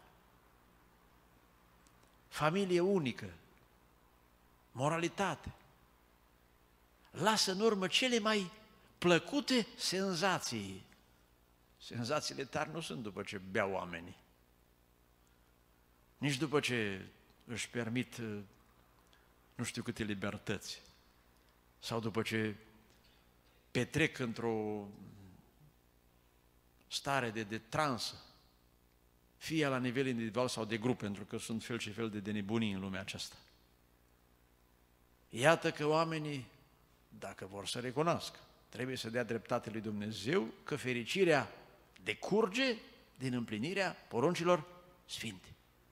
familie unică, moralitate. Lasă în urmă cele mai plăcute senzații. Senzațiile tari nu sunt după ce beau oamenii, nici după ce își permit nu știu câte libertăți, sau după ce petrec într-o stare de, de transă, fie la nivel individual sau de grup, pentru că sunt fel și fel de, de nebunii în lumea aceasta. Iată că oamenii, dacă vor să recunoască, trebuie să dea dreptate lui Dumnezeu că fericirea decurge din împlinirea poruncilor sfinte.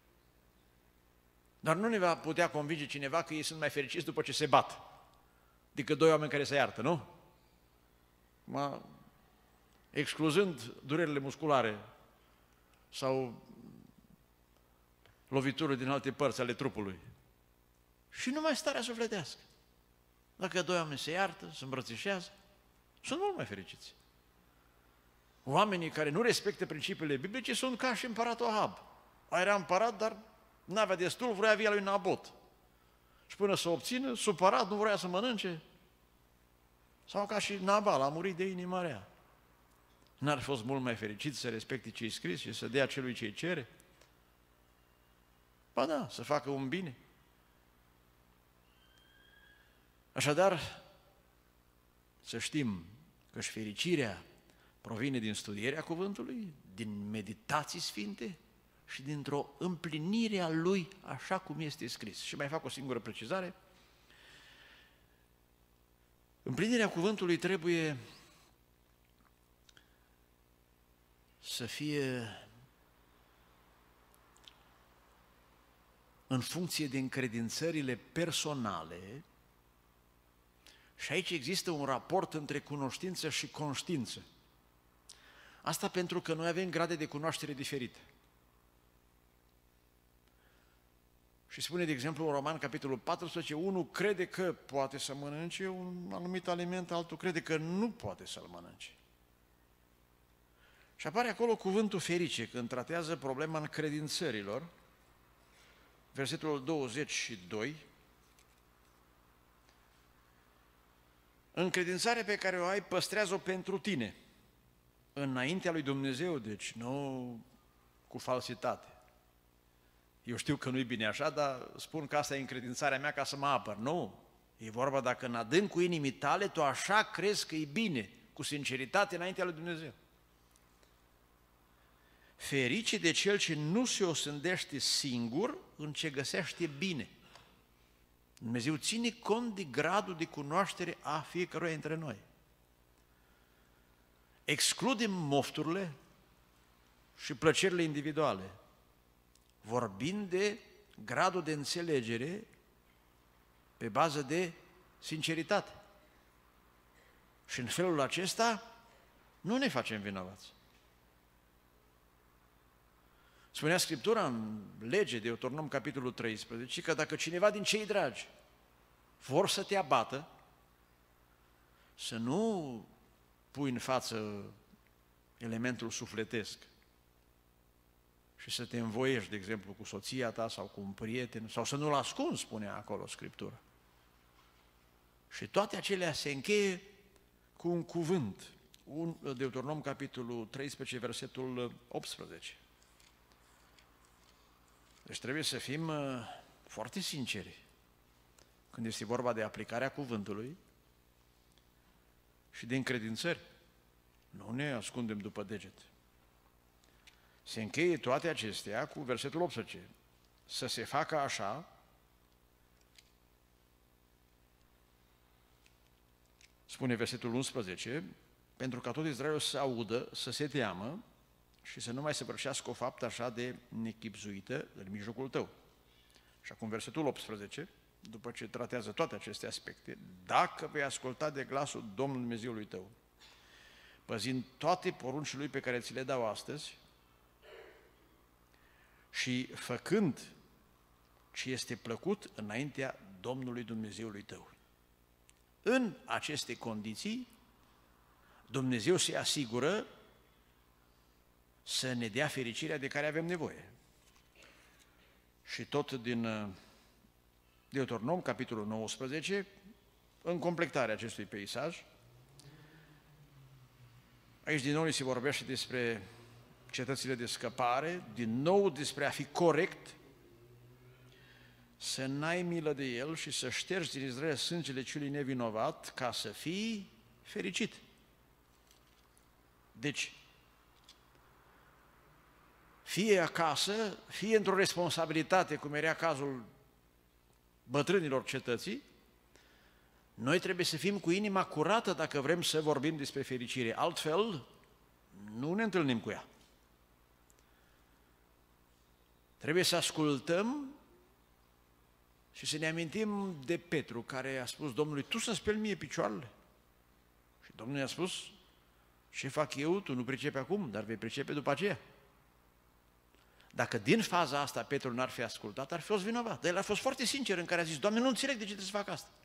Dar nu ne va putea convinge cineva că ei sunt mai fericiți după ce se bat decât doi oameni care se iartă, nu? Ma, excluzând durerile musculare sau lovituri din alte părți ale trupului. Și numai starea sufletească. Dacă doi oameni se iartă, se îmbrățișează, sunt mult mai fericiți. Oamenii care nu respectă principiile biblice sunt ca și împăratul Ahab. Era împărat, dar n-avea destul, vrea via lui Nabot. Și până să obțină, supărat, nu vrea să mănânce. Sau ca și Nabal, a murit de inima rea. N-ar fi fost mult mai fericit să respecte ce-i scris și să dea celui ce-i cere? Ba da, să facă un bine. Așadar, să știm că și fericirea provine din studierea cuvântului, din meditații sfinte și dintr-o împlinire a lui așa cum este scris. Și mai fac o singură precizare. Împlinirea cuvântului trebuie să fie în funcție de încredințările personale. Și aici există un raport între cunoștință și conștiință. Asta pentru că noi avem grade de cunoaștere diferite. Și spune, de exemplu, în Roman, capitolul paisprezece, unul crede că poate să mănânce un anumit aliment, altul crede că nu poate să-l mănânce. Și apare acolo cuvântul ferice, când tratează problema încredințărilor, versetul douăzeci și doi, încredințarea pe care o ai, păstrează-o pentru tine, înaintea lui Dumnezeu, deci nu cu falsitate. Eu știu că nu-i bine așa, dar spun că asta e încredințarea mea ca să mă apăr. Nu, e vorba dacă în adâncul inimii tale tu așa crezi că e bine, cu sinceritate înaintea lui Dumnezeu. ferice de cel ce nu se osândește singur în ce găsește bine. Dumnezeu ține cont de gradul de cunoaștere a fiecăruia dintre noi. Excludem mofturile și plăcerile individuale, vorbind de gradul de înțelegere pe bază de sinceritate. Și în felul acesta nu ne facem vinovați. Spunea Scriptura în lege, de Deuteronom, capitolul treisprezece, că dacă cineva din cei dragi vor să te abată, să nu pui în față elementul sufletesc și să te învoiești, de exemplu, cu soția ta sau cu un prieten, sau să nu-l ascunzi, spunea acolo Scriptura. Și toate acelea se încheie cu un cuvânt. Un, Deuteronom, capitolul treisprezece, versetul optsprezece. Deci trebuie să fim foarte sinceri când este vorba de aplicarea cuvântului și de încredințări. Nu ne ascundem după deget. Se încheie toate acestea cu versetul optsprezece. Să se facă așa, spune versetul unsprezece, pentru ca tot Israelul să audă, să se teamă și să nu mai săvârșească o faptă așa de nechibzuită în mijlocul tău. Și acum versetul optsprezece, după ce tratează toate aceste aspecte, dacă vei asculta de glasul Domnului Dumnezeului tău, păzind toate poruncile Lui pe care ți le dau astăzi și făcând ce este plăcut înaintea Domnului Dumnezeului tău. În aceste condiții, Dumnezeu se asigură să ne dea fericirea de care avem nevoie. Și tot din Deuteronom, capitolul nouăsprezece, în completarea acestui peisaj, aici din nou ni se vorbește despre cetățile de scăpare, din nou despre a fi corect, să n-ai milă de el și să ștergi din Israel sângele celui nevinovat ca să fii fericit. Deci, fie acasă, fie într-o responsabilitate, cum era cazul bătrânilor cetății, noi trebuie să fim cu inima curată dacă vrem să vorbim despre fericire. Altfel, nu ne întâlnim cu ea. Trebuie să ascultăm și să ne amintim de Petru, care a spus Domnului, tu să-mi speli mie picioarele. Și Domnul i-a spus, ce fac eu, tu nu pricepi acum, dar vei pricepe după aceea. Dacă din faza asta Petru n-ar fi ascultat, ar fi fost vinovat. Dar el a fost foarte sincer în care a zis, Doamne, nu înțeleg de ce trebuie să fac asta.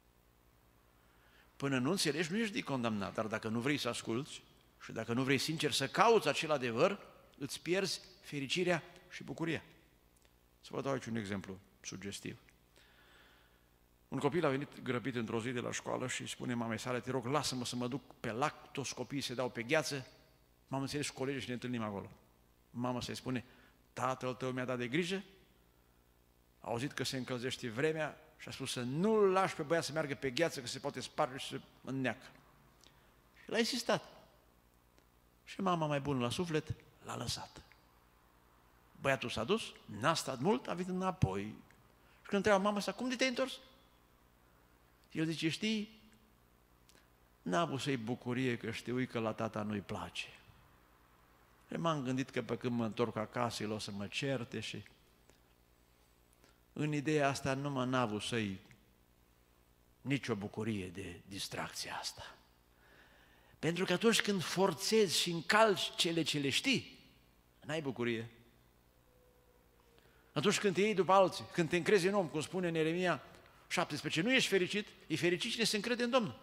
Până nu înțelegi, nu ești de condamnat, dar dacă nu vrei să asculți și dacă nu vrei sincer să cauți acel adevăr, îți pierzi fericirea și bucuria. Să vă dau aici un exemplu sugestiv. Un copil a venit grăbit într-o zi de la școală și spune mamei sale, te rog, lasă-mă să mă duc pe lac, toți copiii se dau pe gheață, m-am înțeles cu colegii și ne întâlnim acolo. Mama să-i spune, tatăl tău mi-a dat de grijă, a auzit că se încălzește vremea și a spus să nu-l lași pe băiat să meargă pe gheață, că se poate sparge și se înneacă. Și l-a insistat. Și mama, mai bună la suflet, l-a lăsat. Băiatul s-a dus, n-a stat mult, a venit înapoi. Și când întreabă mama sa, cum de te-ai întors? El zice, știi, n-a avut să-i bucurie că știu că la tata nu-i place. Și m-am gândit că pe când mă întorc acasă, el o să mă certe și în ideea asta nu m-a n-a avut să-i nicio bucurie de distracția asta. Pentru că atunci când forțezi și încalci cele ce le știi, n-ai bucurie. Atunci când te iei după alții, când te încrezi în om, cum spune în Ieremia șaptesprezece, nu ești fericit, e fericit cine se încrede în Domnul.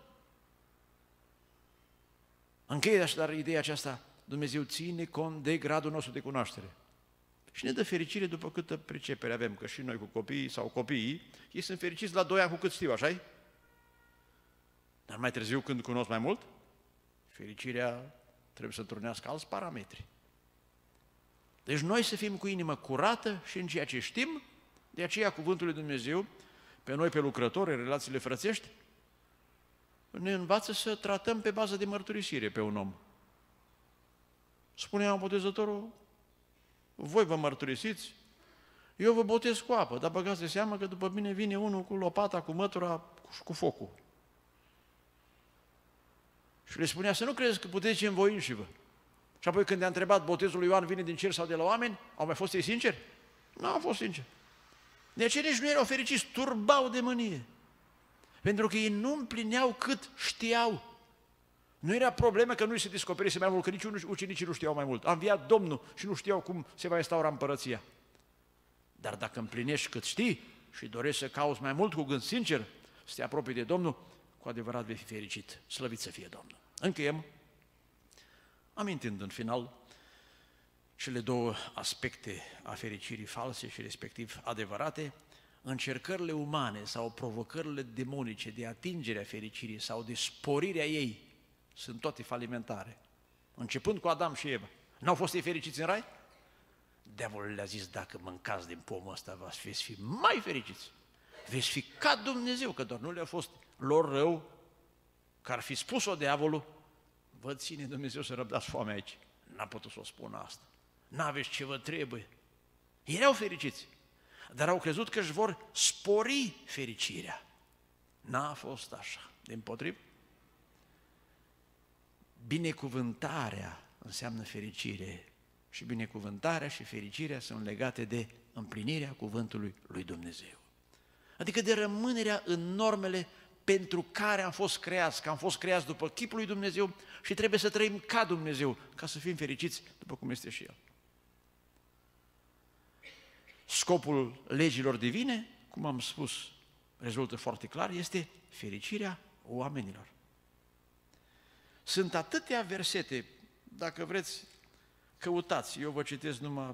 Încheie așadar ideea aceasta, Dumnezeu ține cont de gradul nostru de cunoaștere. Și ne dă fericire după câtă pricepere avem, că și noi cu copiii sau copiii, ei sunt fericiți la doi ani cu cât știu, așa-i? Dar mai târziu, când cunosc mai mult, fericirea trebuie să turnească alți parametri. Deci noi să fim cu inimă curată și în ceea ce știm, de aceea cuvântul lui Dumnezeu, pe noi, pe lucrători, în relațiile frățești, ne învață să tratăm pe bază de mărturisire pe un om. Spunea Botezătorul, voi vă mărturisiți, eu vă botez cu apă, dar băgați de seamă că după mine vine unul cu lopata, cu mătura și cu focul. Și le spunea să nu credeți că puteți învoinși-vă. Și apoi când i-a întrebat, botezul lui Ioan vine din cer sau de la oameni, au mai fost ei sinceri? Nu au fost sinceri. De aceea nici nu erau fericiți, turbau de mânie. Pentru că ei nu împlineau cât știau. Nu era problemă că nu îi se descoperise mai mult, că nici ucenicii nu știau mai mult. A înviat Domnul și nu știau cum se va instaura împărăția. Dar dacă împlinești cât știi și dorești să cauți mai mult cu gând sincer, să te apropii de Domnul, cu adevărat vei fi fericit. Slăvit să fie Domnul. Încheiem, amintind în final cele două aspecte a fericirii false și respectiv adevărate, încercările umane sau provocările demonice de atingerea fericirii sau de sporirea ei sunt toate falimentare. Începând cu Adam și Eva. N-au fost ei fericiți în rai? Diavolul le-a zis, dacă mâncați din pomul ăsta, veți fi mai fericiți. Veți fi ca Dumnezeu, că doar nu le-a fost lor rău, că ar fi spus-o diavolul, vă ține Dumnezeu să răbdați foamea aici. N-a putut să o spună asta. N-aveți ce vă trebuie. Erau fericiți, dar au crezut că își vor spori fericirea. N-a fost așa. Dimpotrivă, binecuvântarea înseamnă fericire și binecuvântarea și fericirea sunt legate de împlinirea cuvântului lui Dumnezeu. Adică de rămânerea în normele pentru care am fost creați, că am fost creați după chipul lui Dumnezeu și trebuie să trăim ca Dumnezeu, ca să fim fericiți după cum este și El. Scopul legilor divine, cum am spus, rezultă foarte clar, este fericirea oamenilor. Sunt atâtea versete, dacă vreți, căutați, eu vă citesc numai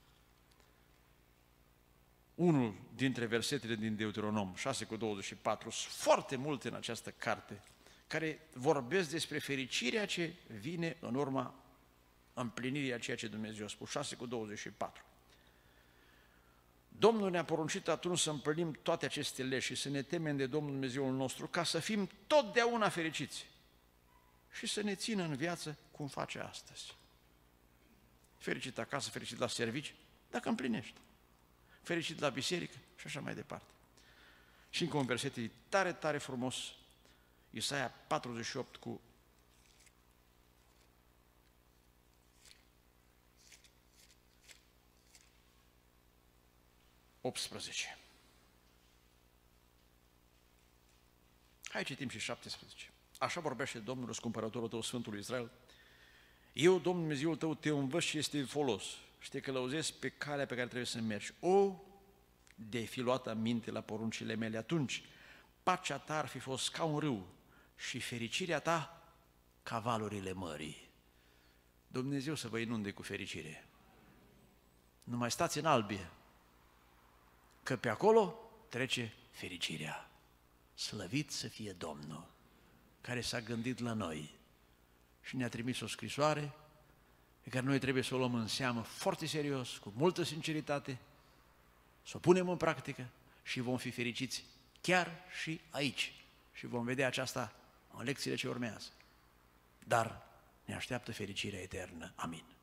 unul dintre versetele din Deuteronom, șase cu douăzeci și patru, sunt foarte multe în această carte, care vorbesc despre fericirea ce vine în urma împlinirii a ceea ce Dumnezeu a spus, șase cu douăzeci și patru. Domnul ne-a poruncit atunci să împlinim toate aceste legi și să ne temem de Domnul Dumnezeul nostru, ca să fim totdeauna fericiți și să ne țină în viață cum face astăzi. Fericit acasă, fericit la servici, dacă împlinești. Fericit la biserică și așa mai departe. Și încă un verset e tare, tare frumos, Isaia patruzeci și opt cu optsprezece. Hai citim și șaptesprezece. Așa vorbește Domnul, răscumpărătorul tău, Sfântul Israel. Eu, Domnul Dumnezeul tău, te învăț ce este folos și te călăuzesc pe calea pe care trebuie să mergi. O, de-ai fi luat aminte la poruncile mele, atunci pacea ta ar fi fost ca un râu și fericirea ta ca valurile mării. Dumnezeu să vă inunde cu fericire. Nu mai stați în albie, că pe acolo trece fericirea. Slăvit să fie Domnul, care s-a gândit la noi și ne-a trimis o scrisoare pe care noi trebuie să o luăm în seamă foarte serios, cu multă sinceritate, să o punem în practică și vom fi fericiți chiar și aici. Și vom vedea aceasta în lecțiile ce urmează. Dar ne așteaptă fericirea eternă. Amin.